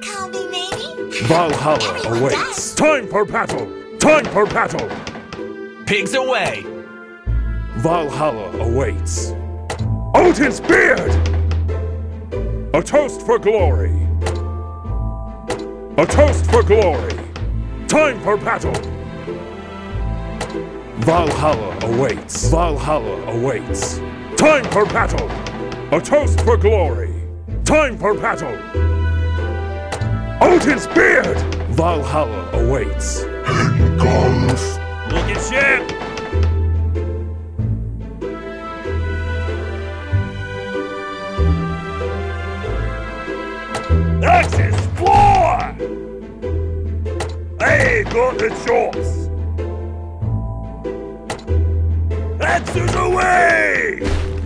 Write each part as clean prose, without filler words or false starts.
Help me, maybe? Valhalla awaits. Time for battle! Time for battle! Pigs away! Valhalla awaits. Odin's beard! A toast for glory! A toast for glory! Time for battle! Valhalla awaits. Valhalla awaits. Time for battle! A toast for glory! Time for battle! Odin's beard! Valhalla awaits. Engulf! Look at ship! Axis, floor! Hey, got the chops! Axis away!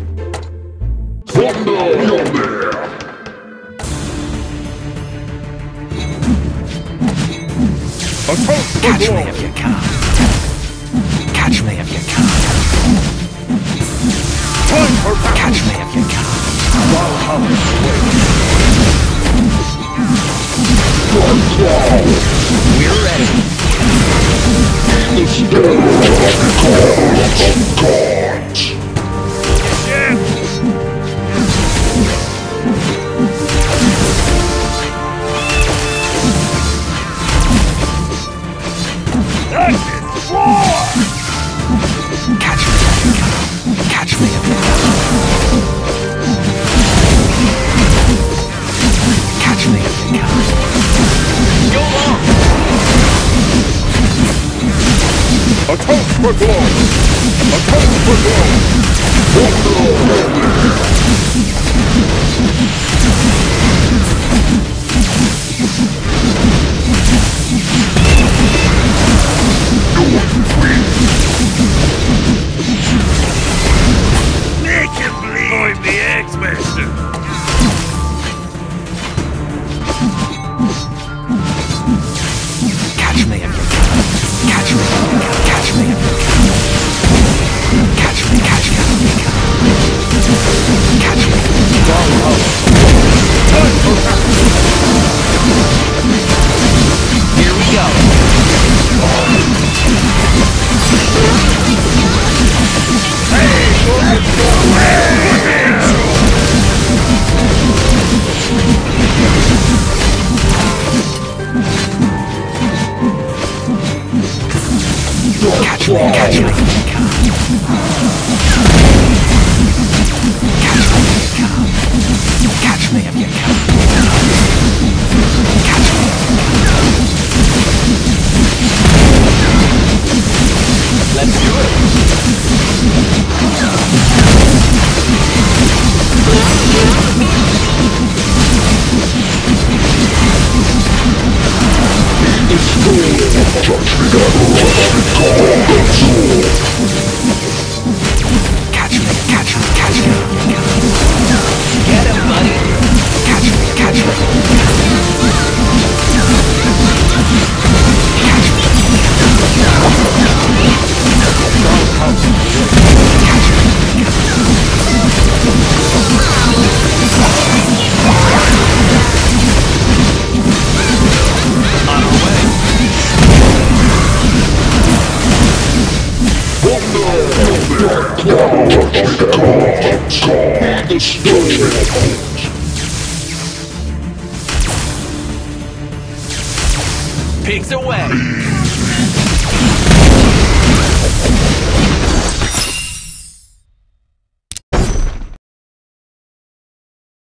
Thunder, you're there! A toast for Catch glory! me if you can. Catch me if you can. Time for battle! Catch me if you can. Valhalla awaits. We're ready. The spirit of gods! Ship! Axis, floor! Catch me if you can. Catch me if you can. Catch me if you can. Go on! A toast for glory! A toast for glory! Make him bleed! I'm the X-Master! Catch me if you can. Catch me if you can. Catch me if you can. Catch me if you can. Catch me. Time for battle! Here we go. Catch me if you can. Catch me if you can. Catch me if you can. Let's do it. Catch me, catch me, catch me. Get him, buddy. Catch me, catch me. Catch me. On our way. Pigs away!